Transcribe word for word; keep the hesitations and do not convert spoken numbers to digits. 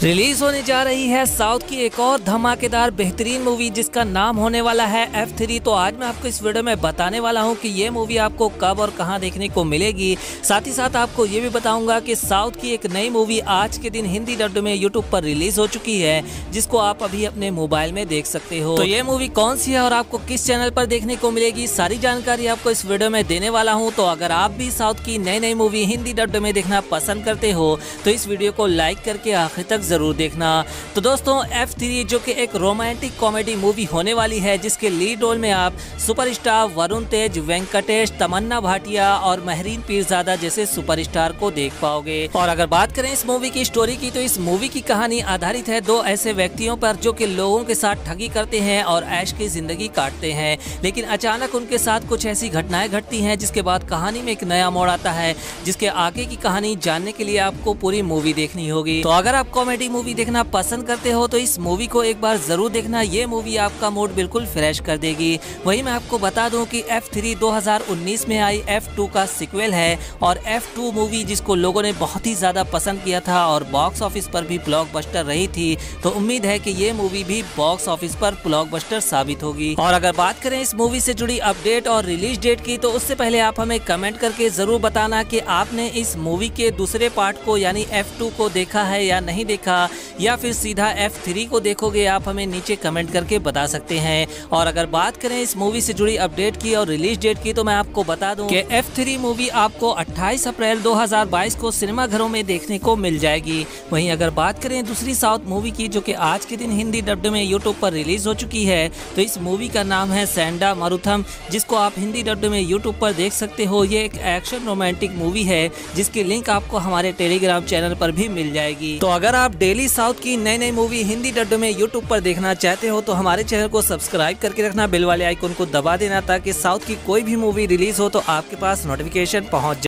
Release होने जा रही है साउथ की एक और धमाकेदार बेहतरीन मूवी जिसका नाम होने वाला है एफ थ्री। तो आज मैं आपको इस वीडियो में बताने वाला हूं कि ये मूवी आपको कब और कहां देखने को मिलेगी। साथ ही साथ आपको ये भी बताऊंगा कि साउथ की एक नई मूवी आज के दिन हिंदी डब्ड में यूट्यूब पर रिलीज हो चुकी है, जिसको आप अभी अपने मोबाइल में देख सकते हो। तो ये मूवी कौन सी है और आपको किस चैनल पर देखने को मिलेगी, सारी जानकारी आपको इस वीडियो में देने वाला हूँ। तो अगर आप भी साउथ की नई नई मूवी हिंदी डब्ड में देखना पसंद करते हो तो इस वीडियो को लाइक करके आखिर तक जरूर देखना। तो दोस्तों एफ थ्री जो कि एक रोमांटिक कॉमेडी मूवी होने वाली है, जिसके लीड रोल में आप सुपरस्टार वरुण तेज, वेंकटेश, तमन्ना भाटिया और महरीन पीरजादा जैसे सुपरस्टार को देख पाओगे। और अगर बात करें इस मूवी की स्टोरी की, तो इस मूवी की कहानी आधारित है दो ऐसे व्यक्तियों पर जो कि लोगों के साथ ठगी करते हैं और ऐश की जिंदगी काटते हैं, लेकिन अचानक उनके साथ कुछ ऐसी घटनाएं घटती हैं जिसके बाद कहानी में एक नया मोड़ आता है, जिसके आगे की कहानी जानने के लिए आपको पूरी मूवी देखनी होगी। तो अगर आप कॉमेडी मूवी देखना पसंद करते हो तो इस मूवी को एक बार जरूर देखना, ये मूवी आपका मूड बिल्कुल फ्रेश कर देगी। वहीं मैं आपको बता दूं कि एफ थ्री दो हज़ार उन्नीस में आई एफ टू का सीक्वल है और एफ टू मूवी जिसको लोगों ने बहुत ही ज्यादा पसंद किया था और बॉक्स ऑफिस पर भी ब्लॉकबस्टर रही थी। तो उम्मीद है कि ये मूवी भी बॉक्स ऑफिस पर ब्लॉकबस्टर साबित होगी। और अगर बात करें इस मूवी से जुड़ी अपडेट और रिलीज डेट की, तो उससे पहले आप हमें कमेंट करके जरूर बताना कि आपने इस मूवी के दूसरे पार्ट को यानी एफ टू को देखा है या नहीं देखा, या फिर सीधा एफ थ्री को देखोगे, आप हमें नीचे कमेंट करके बता सकते हैं। और अगर बात करें इस मूवी से जुड़ी अपडेट की और रिलीज डेट की, तो मैं आपको बता दूं कि एफ थ्री मूवी आपको अट्ठाईस अप्रैल दो हज़ार बाईस को सिनेमाघरों में देखने को मिल जाएगी। वहीं अगर बात करें दूसरी साउथ मूवी की जो कि आज के दिन हिंदी डब्ड में यूट्यूब पर रिलीज हो चुकी है, तो इस मूवी का नाम है सैंडा मरुथम, जिसको आप हिंदी डब्ड में यूट्यूब पर देख सकते हो। ये एक एक्शन रोमांटिक मूवी है जिसकी लिंक आपको हमारे टेलीग्राम चैनल पर भी मिल जाएगी। तो अगर आप डेली साउथ की नई नई मूवी हिंदी डब्ड में यूट्यूब पर देखना चाहते हो तो हमारे चैनल को सब्सक्राइब करके रखना, बेल वाले आइकन को दबा देना ताकि साउथ की कोई भी मूवी रिलीज हो तो आपके पास नोटिफिकेशन पहुंच जाए।